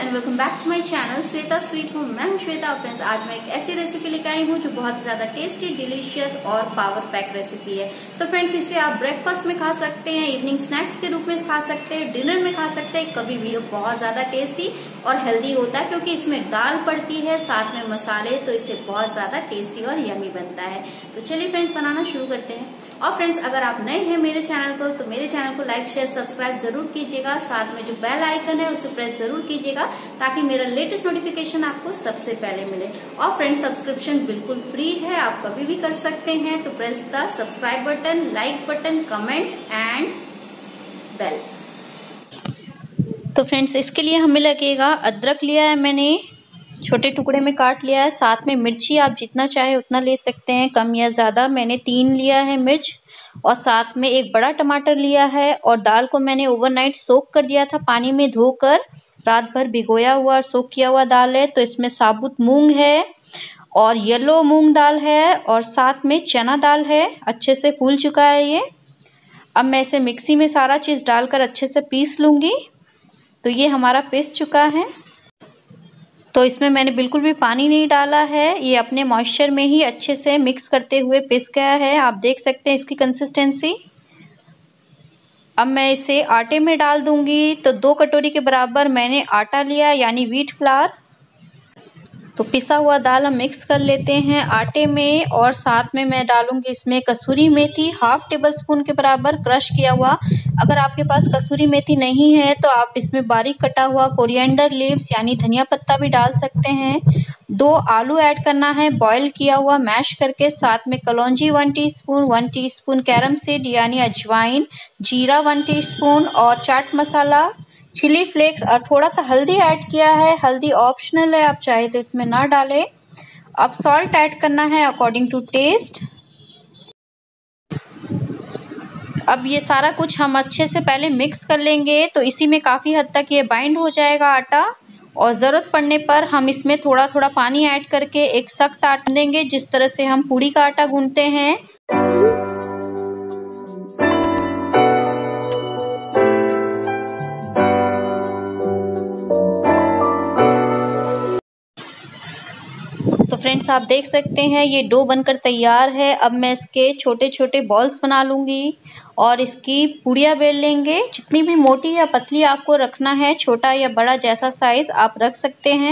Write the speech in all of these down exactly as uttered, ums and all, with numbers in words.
And welcome back to my channel Shweta sweet home. मैं हूं Shweta. Friends, आज मैं एक ऐसी रेसिपी लेकर आई हूं जो बहुत ज्यादा टेस्टी, डिलीशियस और पावर पैक रेसिपी है। तो फ्रेंड्स, इसे आप ब्रेकफास्ट में खा सकते हैं, इवनिंग स्नैक्स के रूप में खा सकते हैं, डिनर में खा सकते हैं, कभी भी। बहुत ज्यादा टेस्टी और हेल्दी होता है क्योंकि इसमें दाल पड़ती है, साथ में मसाले, तो इससे बहुत ज्यादा टेस्टी और यमी बनता है। तो चलिए फ्रेंड्स, बनाना शुरू करते हैं। और फ्रेंड्स, अगर आप नए हैं मेरे चैनल को तो मेरे चैनल को लाइक शेयर सब्सक्राइब जरूर कीजिएगा। साथ में जो बेल आइकन है उसे प्रेस जरूर कीजिएगा ताकि मेरा लेटेस्ट नोटिफिकेशन आपको सबसे पहले मिले। और फ्रेंड्स, सब्सक्रिप्शन बिल्कुल फ्री है, आप कभी भी कर सकते हैं। तो press the subscribe button, like button, comment and bell. तो फ्रेंड्स, इसके लिए हमें लगेगा अदरक लिया है मैंने, छोटे टुकड़े में काट लिया है। साथ में मिर्ची आप जितना चाहे उतना ले सकते हैं, कम या ज्यादा। मैंने तीन लिया है मिर्च। और साथ में एक बड़ा टमाटर लिया है। और दाल को मैंने ओवरनाइट सोक कर दिया था, पानी में धोकर रात भर भिगोया हुआ और सोक किया हुआ दाल है। तो इसमें साबुत मूंग है और येलो मूंग दाल है और साथ में चना दाल है। अच्छे से फूल चुका है ये। अब मैं इसे मिक्सी में सारा चीज डालकर अच्छे से पीस लूंगी। तो ये हमारा पीस चुका है। तो इसमें मैंने बिल्कुल भी पानी नहीं डाला है, ये अपने मॉइस्चर में ही अच्छे से मिक्स करते हुए पिस गया है। आप देख सकते हैं इसकी कंसिस्टेंसी। अब मैं इसे आटे में डाल दूंगी। तो दो कटोरी के बराबर मैंने आटा लिया, यानी व्हीट फ्लावर। तो पिसा हुआ दाल हम मिक्स कर लेते हैं आटे में। और साथ में मैं डालूंगी इसमें कसूरी मेथी, हाफ टेबल स्पून के बराबर क्रश किया हुआ। अगर आपके पास कसूरी मेथी नहीं है तो आप इसमें बारीक कटा हुआ कोरिएंडर लीव्स यानी धनिया पत्ता भी डाल सकते हैं। दो आलू ऐड करना है बॉईल किया हुआ मैश करके। साथ में कलौंजी one teaspoon, one teaspoon carom seed यानी अजवाइन, जीरा वन टीस्पून और चाट मसाला, चिली फ्लेक्स और थोड़ा सा हल्दी ऐड किया है। हल्दी ऑप्शनल है, आप चाहे तो इसमें ना डालें। अब सॉल्ट ऐड करना है अकॉर्डिंग टू टेस्ट। अब ये सारा कुछ हम अच्छे से पहले मिक्स कर लेंगे। तो इसी में काफ़ी हद तक ये बाइंड हो जाएगा आटा। और ज़रूरत पड़ने पर हम इसमें थोड़ा थोड़ा पानी ऐड करके एक सख्त आटा देंगे, जिस तरह से हम पूड़ी का आटा गूंथते हैं। तो फ्रेंड्स, आप देख सकते हैं ये डो बनकर तैयार है। अब मैं इसके छोटे छोटे बॉल्स बना लूंगी और इसकी पूड़ियाँ बेल लेंगे। जितनी भी मोटी या पतली आपको रखना है, छोटा या बड़ा जैसा साइज आप रख सकते हैं।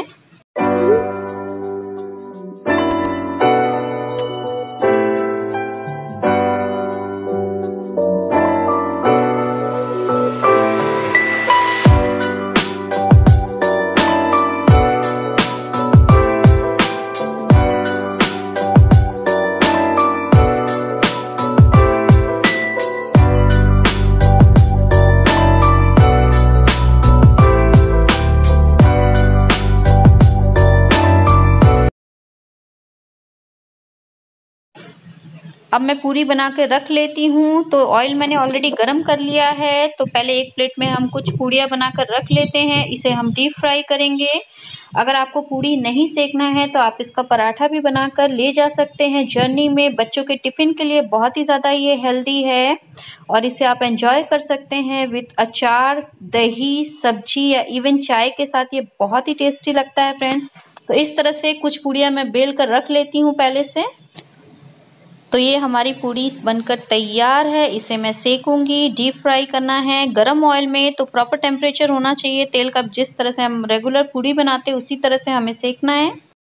अब मैं पूरी बना के रख लेती हूँ। तो ऑयल मैंने ऑलरेडी गरम कर लिया है। तो पहले एक प्लेट में हम कुछ पूड़ियाँ बनाकर रख लेते हैं। इसे हम डीप फ्राई करेंगे। अगर आपको पूड़ी नहीं सेकना है तो आप इसका पराठा भी बनाकर ले जा सकते हैं जर्नी में। बच्चों के टिफिन के लिए बहुत ही ज़्यादा ये हेल्दी है और इसे आप एंजॉय कर सकते हैं विथ अचार, दही, सब्जी या इवन चाय के साथ। ये बहुत ही टेस्टी लगता है फ्रेंड्स। तो इस तरह से कुछ पूड़ियाँ मैं बेल कर रख लेती हूँ पहले से। तो ये हमारी पूड़ी बनकर तैयार है। इसे मैं सेकूंगी। डीप फ्राई करना है गरम ऑयल में। तो प्रॉपर टेम्परेचर होना चाहिए तेल का, जिस तरह से हम रेगुलर पूड़ी बनाते हैं उसी तरह से हमें सेकना है।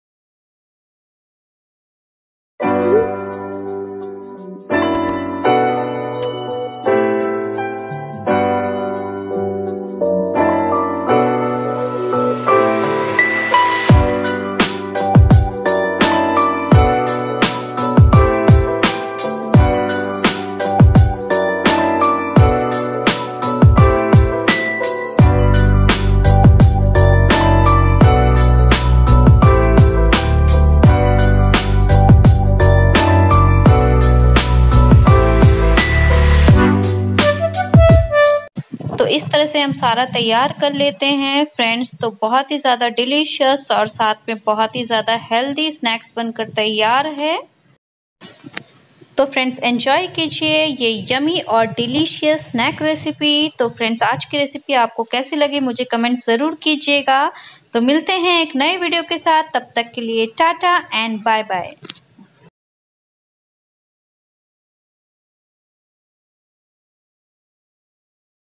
इस तरह से हम सारा तैयार कर लेते हैं फ्रेंड्स। तो बहुत ही ज़्यादा डिलीशियस और साथ में बहुत ही ज़्यादा हेल्दी स्नैक्स बनकर तैयार है। तो फ्रेंड्स एंजॉय कीजिए ये यमी और डिलीशियस स्नैक रेसिपी। तो फ्रेंड्स आज की रेसिपी आपको कैसी लगी मुझे कमेंट ज़रूर कीजिएगा। तो मिलते हैं एक नए वीडियो के साथ, तब तक के लिए टाटा एंड बाय बाय।